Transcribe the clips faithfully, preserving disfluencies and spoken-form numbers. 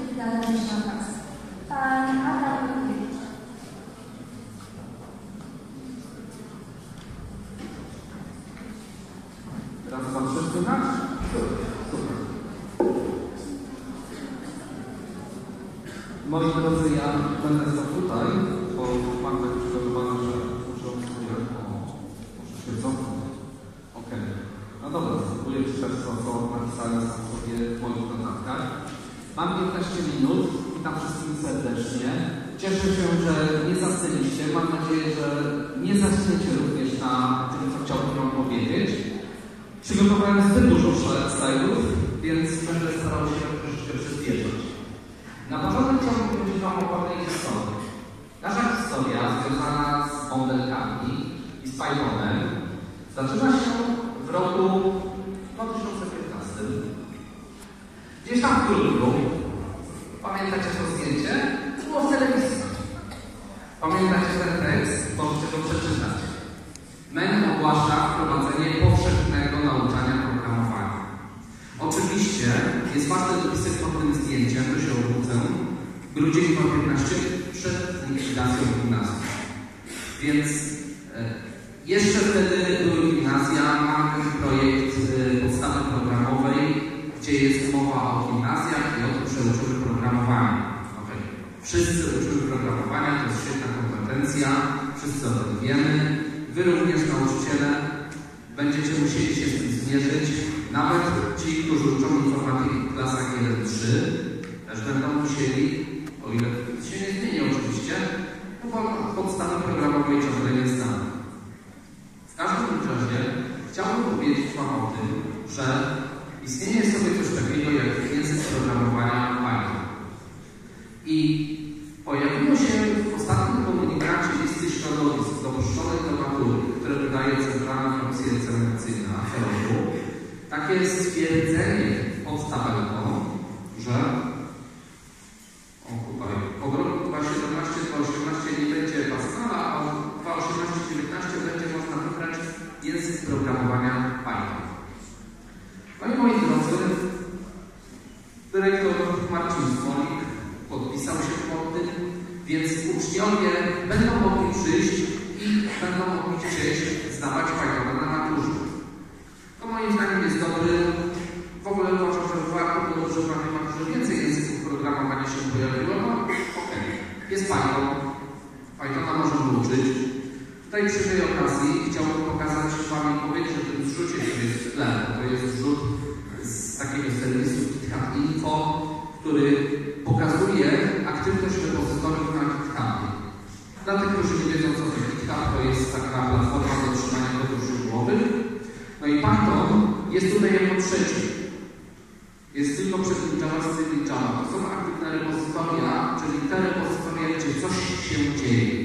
Pedagogiczna Was. Pan Adam Ludwik. Raz, dwa, trzy, słychać? Super. Moi drodzy, ja będę stał tutaj, bo mam tak przygotowane, że muszę sobie... O, może świecą? Okej. Okay. No dobra, spróbuję przeczytać to, co napisałem sobie w moich notatkach. Mam piętnaście minut, witam wszystkich serdecznie. Cieszę się, że nie zasnęliście. Mam nadzieję, że nie zaśniecie również na tym, co chciałbym Wam powiedzieć. Przygotowałem zbyt dużo slajdów, więc będę starał się troszeczkę przyspieszyć. Na początek chciałbym powiedzieć Wam o pewnej historii. Nasza historia związana z bąbelkami i z Pythonem zaczyna się w roku dwa tysiące piętnastym. Gdzieś tam w grudniu, pamiętacie to zdjęcie? Było w telewizji. Pamiętacie ten tekst? Możecie go przeczytać. M E N ogłasza wprowadzenie powszechnego nauczania programowania. Oczywiście jest ważny dopisek pod tym zdjęciem, to się obrócę, grudzień dwa tysiące piętnasty przed likwidacją gimnazjum. Więc e, jeszcze wtedy były gimnazja, mamy ten projekt e, podstawy programowej, gdzie jest mowa o gimnazjach i o tym, że uczymy programowania. Okay. Wszyscy uczymy programowania, to jest świetna kompetencja, wszyscy o tym wiemy. Wy również, nauczyciele, będziecie musieli się z tym zmierzyć. Nawet ci, którzy uczą informatyki w klasach jeden trzy, też będą musieli, o ile się nie zmieni oczywiście, bo podstawy programowej ciągle nie znamy. W każdym razie chciałbym powiedzieć Wam o tym, że istnieje sobie coś takiego jak język programowania Python. I pojawiło się w ostatnim komunikacie listy środowisk dopuszczonych do matury, które wydaje Centralna Komisja Egzaminacyjna w roku, takie stwierdzenie pod tabelką, że o, tutaj, od roku dwa tysiące siedemnasty do dwa tysiące osiemnasty nie będzie Pascala, a od dwa tysiące osiemnasty do dwa tysiące dziewiętnasty będzie można wybrać język programowania Python. No i moi drodzy, dyrektor Marcin Smolik podpisał się pod tym, więc uczniowie będą mogli przyjść i będą mogli chcieć zdawać Pythona na maturze. To moim zdaniem jest dobry. W ogóle uważam, że warto było, że w maturze więcej języków programowania się pojawiło. No okej, okay. Jest Python. Pythona możemy uczyć. Tutaj przy tej okazji chciałbym pokazać Wam i powiedzieć, że ten zrzucie, który jest w tle, to jest zrzut z takiego serwisu GitHub Info, który pokazuje aktywność repozytoriów na GitHubie. Dla tych, którzy nie wiedzą, co to GitHub, to jest taka platforma do trzymania kodów źródłowych. No i Python jest tutaj jako trzeci. Jest tylko przed JavaScript i Java. To są aktywne repozytoria, czyli te repozytoria, gdzie coś się dzieje.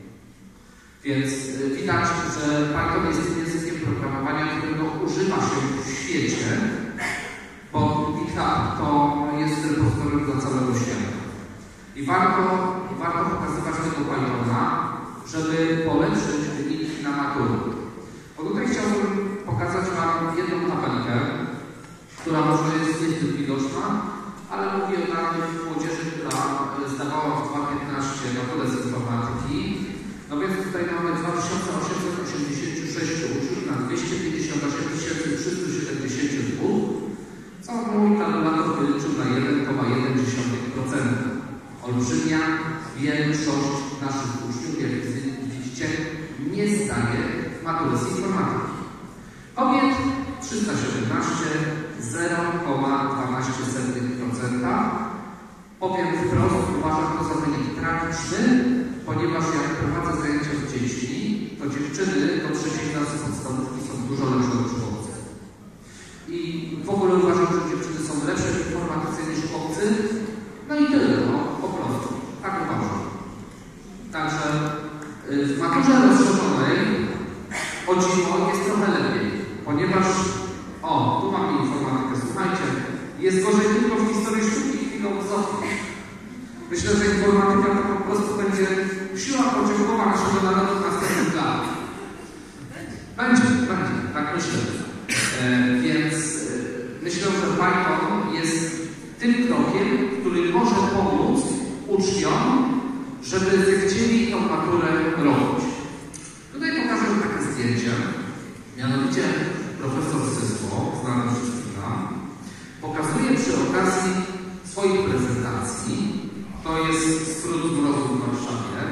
Więc widać, że Python jest tym językiem programowania, którego używa się w świecie, bo GitHub to jest repozytorium dla całego świata. I warto, warto pokazywać tego Pythona, żeby polepszyć wyniki na maturę. Bo tutaj chciałbym pokazać Wam jedną tabelkę, która może jest niezbyt widoczna, ale mówi o danych młodzieży, która zdawała w dwa tysiące piętnastym maturę z informatyki. No więc tutaj mamy dwa tysiące osiemset osiemdziesiąt sześć uczniów na dwieście pięćdziesiąt osiem tysięcy trzysta siedemdziesiąt dwa, co mój kalkulator wyliczył na jeden przecinek jeden procent. Olbrzymia większość naszych uczniów, jak widzicie, nie zdaje matury z informatyki. Kobiet trzysta siedemnaście, zero przecinek dwanaście procent. Powiem wprost, uważam to za wynik tragiczny, ponieważ jak prowadzę zajęcia z dziećmi, to dziewczyny do trzeciej klasy podstawówki są dużo lepsze od chłopców. I w ogóle uważam, że dziewczyny są lepsze w informatyce niż chłopcy. No i tyle, no, po prostu. Tak uważam. Także w maturze rozszerzonej o dziwo jest trochę lepiej, ponieważ, o, tu mamy informatykę, słuchajcie, jest gorzej tylko w historii sztuki i filozofii. Myślę, że informatyka to po prostu będzie siła pociągowa naszego narodu w następnych latach. Będzie, będzie, tak myślę. E, więc e, myślę, że Python jest tym krokiem, który może pomóc uczniom, żeby zechcieli tą maturę robić. Tutaj pokażę takie zdjęcie. Mianowicie profesor Sysło, znany wszystkim nam, pokazuje przy okazji swoich prezentacji, to jest skrót mrozu w Warszawie,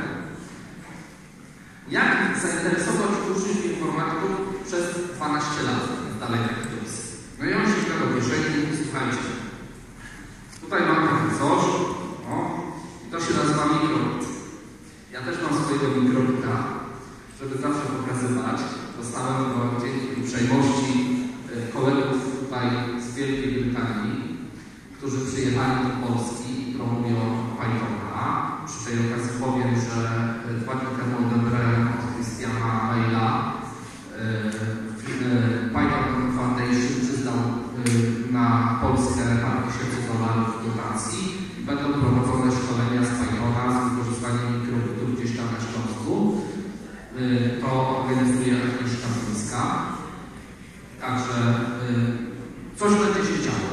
jak zainteresować uczniów informatyką przez dwanaście lat z daleka kiedyś. No i on się śmiał do kieszeni i słuchajcie, tutaj mam takie coś, o, to się nazywa mikrobit. Ja też mam swojego mikrobita, żeby zawsze pokazywać. Dostałem go dzięki uprzejmości kolegów tutaj z Wielkiej Brytanii, którzy przyjechali do Polski i promują Pythona. Przy tej okazji powiem, że dwa dni temu odebrałem od Christiana maila. Python Foundation przyznał na Polskę parę tysięcy dolarów dotacji i będą prowadzone szkolenia z Pythona z wykorzystaniem mikrobitu gdzieś tam na Śląsku. To organizuje Agnieszka Mińska. Także coś będzie się działo.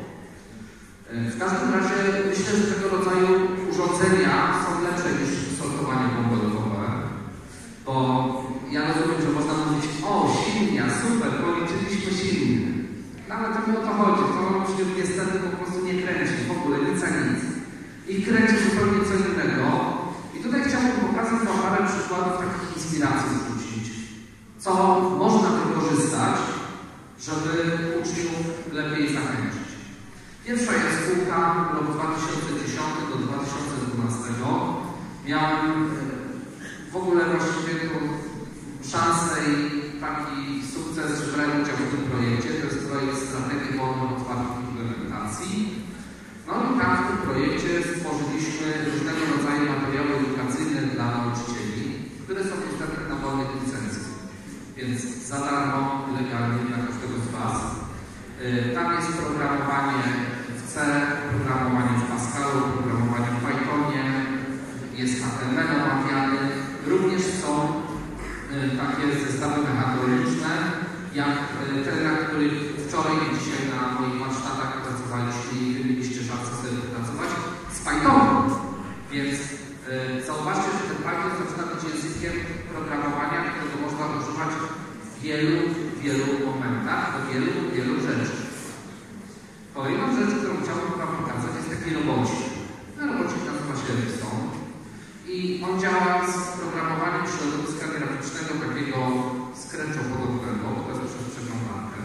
W każdym razie myślę, że tego rodzaju urządzenia są lepsze niż sortowanie bąbelkowe, bo ja rozumiem, że można mówić, o, silnia, super, policzyliśmy silnie. No ale to nie o to chodzi, to uczniów niestety po prostu nie kręci, w ogóle nic a nic. Ich kręci zupełnie co innego. I tutaj chciałbym pokazać Wam parę przykładów takich inspiracji zwrócić, co można wykorzystać, żeby uczniów lepiej zachęcić. Pierwsza jest spółka rok dwa tysiące dziesiąty do dwa tysiące dwunastego. Miałem w ogóle właściwie tą szansę i taki sukces, że brałem udział w tym projekcie. To jest projekt Strategii Wolnej Otwartej Implementacji. No i tam w tym projekcie stworzyliśmy różnego rodzaju materiały edukacyjne dla nauczycieli, które są dostępne na wolnych licencjach. Więc za darmo, legalnie dla każdego z Was. Tam jest programowanie w C, programowanie w Pascalu, programowanie w Pythonie, jest H T M L omawiany. Również są takie zestawy mechatroniczne, jak te, na których wczoraj i dzisiaj na moich warsztatach pracowaliśmy i wy mieliście szansę sobie pracować z Pythonem. Więc yy, zauważcie, że ten Python zaczyna być językiem programowania, którego można używać w wielu, wielu momentach, do wielu, wielu rzeczy. Kolejną rzecz, którą chciałbym Wam pokazać, jest taki robocik. Ten robocik nazywa się Epson i on działa z programowaniem środowiska graficznego takiego scratchopodobnego, to jest przez przeglądarkę.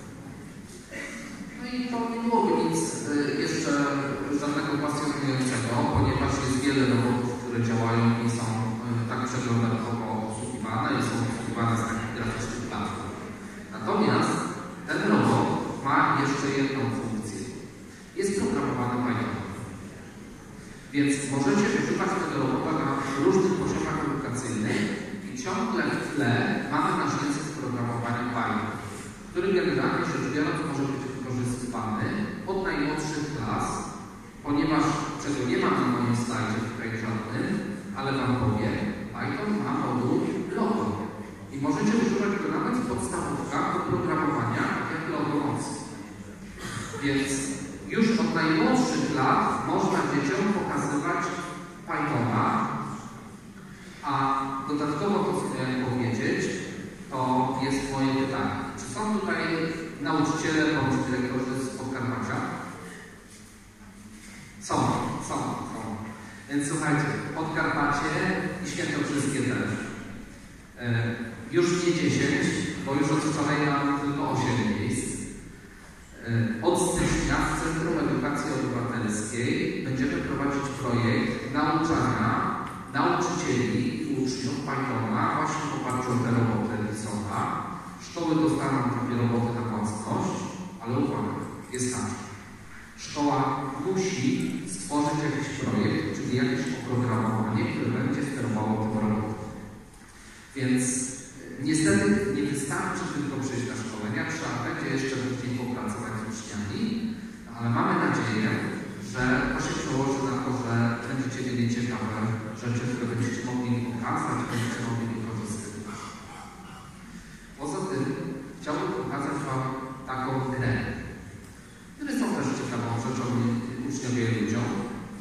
No i to nie byłoby nic jeszcze żadnego pasjonującego, ponieważ jest wiele robotów, które działają i są tak przeglądarkowo obsługiwane i są obsługiwane z takich graficznych platform. Natomiast ten robot ma jeszcze jedną funkcję. Jest programowany Pythonem. Więc możecie używać tego robota na różnych poziomach edukacyjnych i ciągle w tle mamy nasz język programowania Python, który generalnie rzecz biorąc może być wykorzystywany od najmłodszych klas, ponieważ czego nie ma na moim slajdzie tutaj żadnym, ale Wam powiem, Python ma moduł logo i możecie używać go nawet w podstawówkach do programowania jak logomoc. Więc już od najmłodszych lat można dzieciom pokazywać Pythona, a dodatkowo to, co miałem powiedzieć, to jest moje pytanie. Czy są tutaj nauczyciele bądź dyrektorzy z Podkarpacia? Są, są, są. Więc słuchajcie, Podkarpacie i Świętokrzyskie też. E, już nie dziesięć, bo już od wczoraj mam tylko osiem miejsc. Od stycznia w Centrum Edukacji Obywatelskiej będziemy prowadzić projekt nauczania nauczycieli i uczniów Pythona właśnie w oparciu o te roboty Edisona. Szkoły dostaną takie roboty na własność, ale uwaga, jest tak. Szkoła musi stworzyć jakiś projekt, czyli jakieś oprogramowanie, które będzie sterowało tym robotem. Więc niestety nie wystarczy tylko przyjść na szkolenia, trzeba będzie jeszcze bardziej popracować z uczniami, ale mamy nadzieję, że to się przełoży na to, że będziecie mieli ciekawe rzeczy, które będziecie mogli pokazać, będziecie mogli wykorzystywać. Poza tym chciałbym pokazać Wam taką grę, które są też ciekawą rzeczą uczniowie ludziom.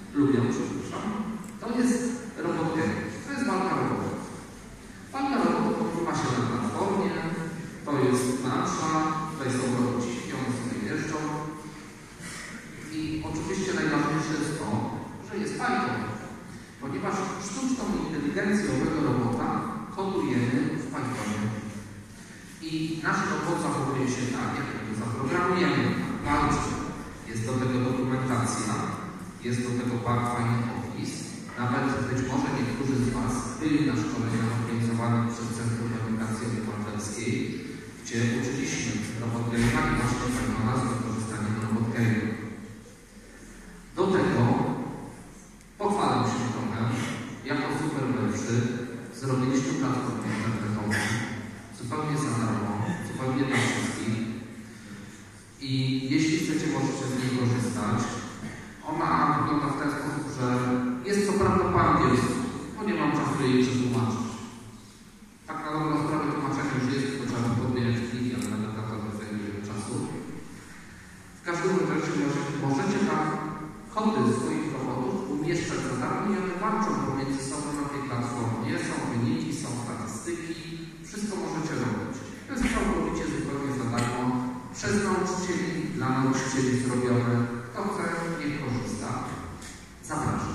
I oczywiście najważniejsze jest to, że jest Python, ponieważ sztuczną inteligencję owego robota kodujemy w Pythonie. I nasz robot zachowuje się tak, jak go zaprogramujemy. Walczy. Jest do tego dokumentacja, jest do tego bardzo fajny opis. Nawet być może niektórzy z Was byli na szkoleniach organizowanych przez Centrum Edukacji Obywatelskiej, gdzie uczyliśmy robotgame'owania właśnie Pythona z wykorzystaniem robotgame'u. Do tego pochwalam się trochę, jako super lepszy zrobiliśmy platformę internetową, zupełnie za darmo, zupełnie dla wszystkich. I jeśli chcecie, możecie z niej korzystać. Ona wygląda w ten sposób, że jest co prawda po angielsku, bo nie mam czasu jej przetłumaczyć. Tak na dobrą sprawę tłumaczenie już jest, to trzeba podmieniać pliki, ale nawet na to nie zajmuje czasu. W każdym razie możecie tam kody swoich robotów umieszczać za darmo i one walczą pomiędzy sobą na tej platformie. Są wyniki, są statystyki, wszystko możecie robić. To jest całkowicie zupełnie za darmo. Przez nauczycieli, dla nauczycieli zrobione. Kto chce, niech korzysta. Zapraszam.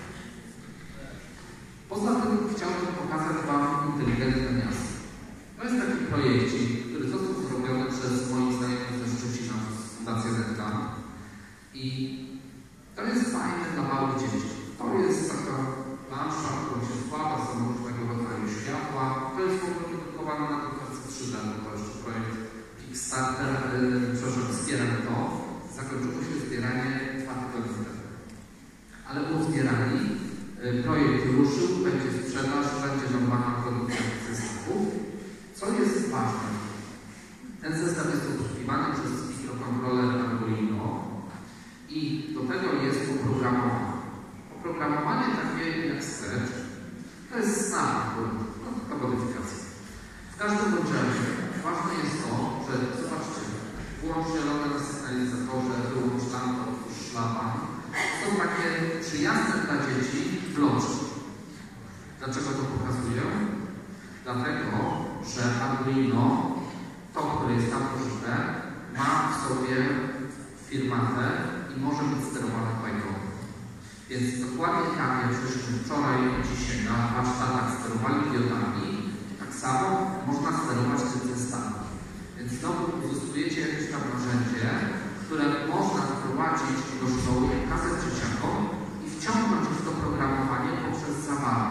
Poza tym chciałbym pokazać Wam inteligentne miasto. To jest taki projekcik, który został zrobiony przez moich znajomych ze Szczecina, przez Fundację Netka. I to jest fajne dla małych dzieci. To jest taka plansza, którą się składa, są różnego rodzaju światła. To jest w ogóle wyprodukowane na drukarce trzy D, to jeszcze projekt Kickstarter, yy, przepraszam, wspieram to. Zakończyło się zbieranie dwa tygodnie temu. Ale uzbierali, yy, projekt ruszył, będzie sprzedaż, będzie normalna produkcja zestawów. Co jest ważne? Ten zestaw jest obsługiwany przez mikrokontroler Arduino i do tego jest oprogramowanie. Oprogramowanie takie jak Scratch, to jest snap, no to modyfikacja. W każdym razie ważne jest to, że zobaczcie, włącz zielone na sygnalizatorze, wyłącz lampę, otwórz szlaban. Są takie przyjazne dla dzieci bloczki. Dlaczego to pokazuję? Dlatego, że Arduino, to, które jest tam użyte, ma w sobie firmatę i może być sterowane Pythonem. Więc dokładnie tak, jak żeśmy wczoraj i dzisiaj na warsztatach sterowali diodami, tak samo można sterować tym zestawem. Więc znowu uzyskujecie jakieś tam narzędzie, które można wprowadzić do szkoły, pokazać dzieciakom i wciągnąć w to programowanie poprzez zabawę.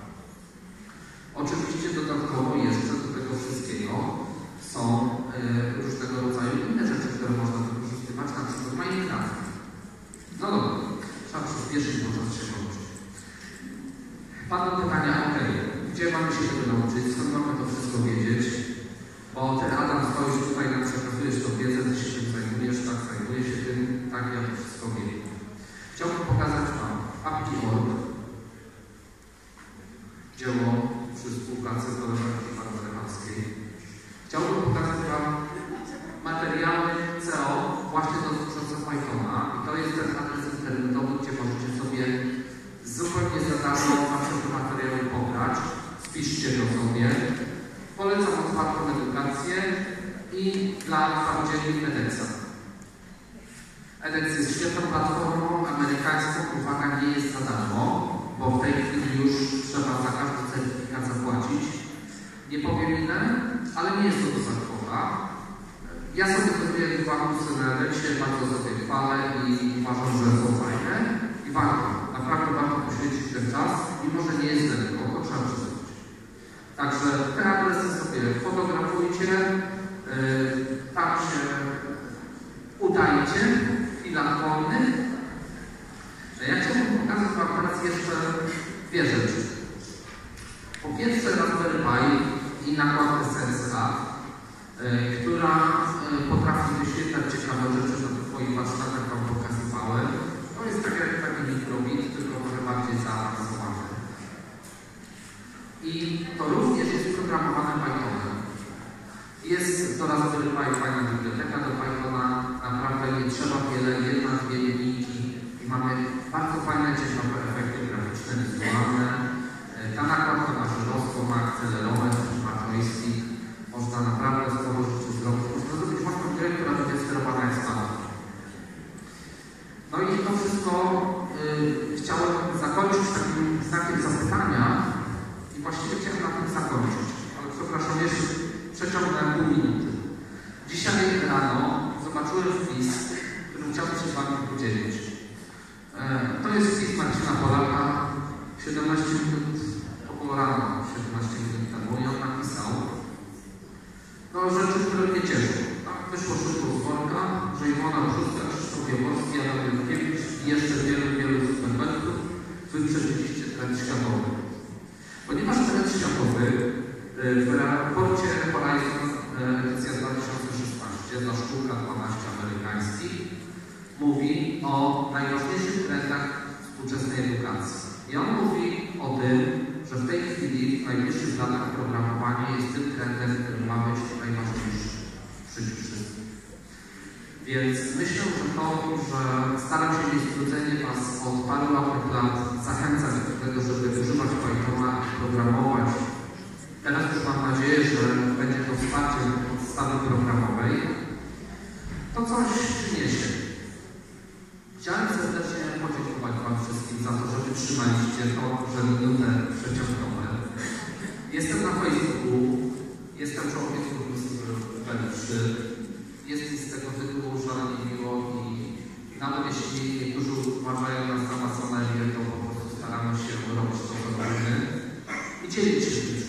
Oczywiście dodatkowo jeszcze do tego wszystkiego są y, różnego rodzaju inne rzeczy, które można wykorzystywać, na przykład Minecraft. No dobra, trzeba przyspieszyć, bo czas się kończy. Padło pytania, ok, gdzie mamy się tego nauczyć, skąd mamy to wszystko wiedzieć? Bo Ty, Adam, stoisz tutaj, nam przekazujesz tą wiedzę, Ty się tym zajmujesz, tak, zajmuję się tym, tak, ja to wszystko wiem. Chciałbym pokazać Wam apki kropka org, dzieło przy współpracy z koleżanki Barbarewackiej. Chciałbym pokazać Wam materiały C O właśnie dotyczące Pythona. I to jest ten adres internetowy, gdzie możecie sobie zupełnie za darmo wasze materiały pobrać. Spiszcie to sobie. Polecam otwartą edukację i dla samodzielnych edeksa. edeks jest świetną platformą amerykańską. Uwaga, nie jest za darmo, bo w tej chwili już trzeba za każdy certyfikat zapłacić. Nie powiem ile, ale nie jest to duża kwota. Ja sobie zrobię dwa kursy na edeksie, bardzo sobie chwalę i uważam, że są fajne. I warto, naprawdę warto poświęcić ten czas, mimo że nie jest lekko, to trzeba przyznać. Także te adresy sobie fotografujcie, yy, tam się udajcie w chwilach wolnych. Ja chciałbym pokazać Wam teraz jeszcze dwie rzeczy. Po pierwsze Raspberry Pi i nakładkę SenseHub, yy, która yy, potrafi wyświetlać ciekawe rzeczy, na tych moich warsztatach Wam pokazywałem. To jest tak jak taki mikrobit, tylko trochę bardziej zaawansowany. I to również jest programowane Pythonem. Jest to Raspberry Pi fajna biblioteka do Pythona, naprawdę nie trzeba wiele, jedna, dwie linijki i mamy bardzo fajne, ciekawe efekty graficzne, wizualne. Ta nakładka ma żyrostwo, ma akcelerometr, ma joystick. Można naprawdę sporo rzeczy zrobić. Można zrobić własną grę, która będzie sterowana jak spadła. No i to wszystko y, chciałem zakończyć takim znakiem zapytania i właściwie chciałem na tym zakończyć. Ale przepraszam, jeszcze przeciągnąłem pół minuty. Dzisiaj rano zobaczyłem wpis, który chciałbym się z Wami podzielić. E, to jest wpis Marcina Polaka, siedemnaście minut około rano, siedemnaście minut temu, i on napisał no, rzeczy, które mnie cieszą. Tak, wyszło szybko z worka, że Iwona Brzuska, Krzysztof Jaworski, Adam Jurkiewicz i jeszcze wielu, wielu superbentów wyprzedziliście trend światowy. Ponieważ trend światowy w raporcie Horizon edycja dwa tysiące szesnaście dla szkółka dwanaście amerykańskich mówi o najważniejszych trendach współczesnej edukacji. I on mówi o tym, że w tej chwili w najbliższych latach programowanie jest tym trendem, który ma być najważniejszy w życiu wszystkich. Więc myślę, że to, że staram się niestrudzenie Was od paru ładnych lat zachęcać do tego, żeby używać Pythona i programować. Teraz już mam nadzieję, że będzie to wsparcie podstawy programowej. To coś przyniesie. Chciałem serdecznie podziękować Wam wszystkim za to, że wytrzymaliście to, że minutę przeciągnąłem. Jestem na Facebooku, jestem członkiem P trzy. Jest mi z tego tytułu szalenie miło i nawet jeśli niektórzy uważają nas za masonerię, to po prostu staramy się robić to, co robimy i dzielić się tym